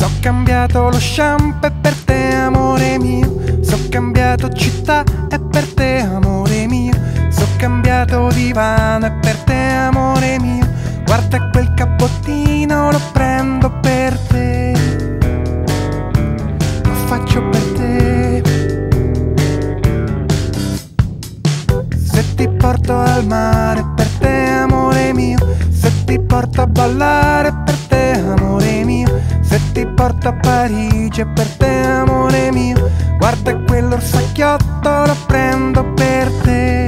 So cambiato lo shampoo e per te amore mio. So cambiato città e per te amore mio. So cambiato divano e per te amore mio. Guarda quel cappottino, lo prendo per te, lo faccio per te. Se ti porto al mare per te amore mio. Se ti porto a ballare per te amore mio. Se ti porto a Parigi per te amore mio. Guarda quell'orsacchiotto, lo prendo per te,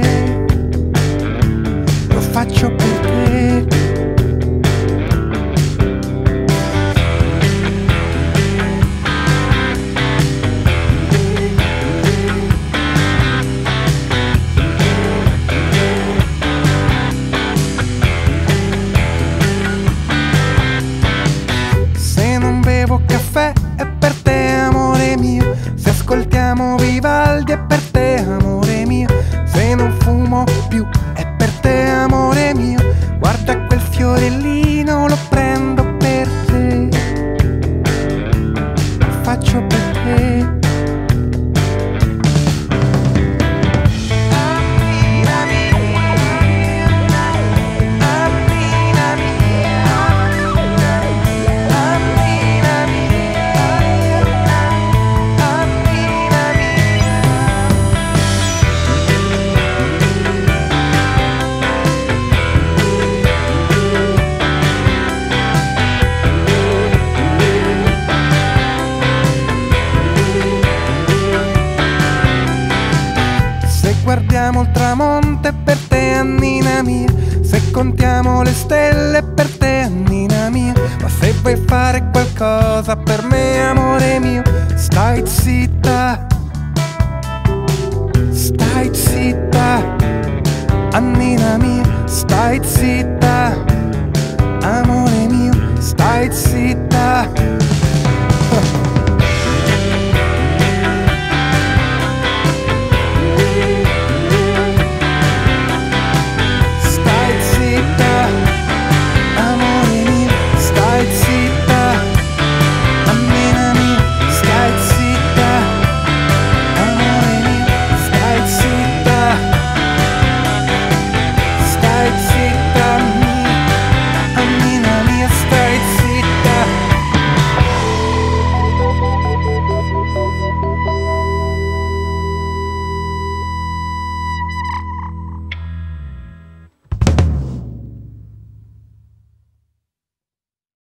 lo faccio per te. Caffè è per te amore mio. Se ascoltiamo Vivaldi è per te amore mio. Se non fumo più è per te amore mio. Guarda quel fiorellino, lo prendo per te, lo faccio per te. Guardiamo il tramonto è per te Annina mia. Se contiamo le stelle è per te Annina mia. Ma se vuoi fare qualcosa per me amore mio, stai zitta, stai zitta, Annina mia. Stai zitta, amore mio, stai zitta.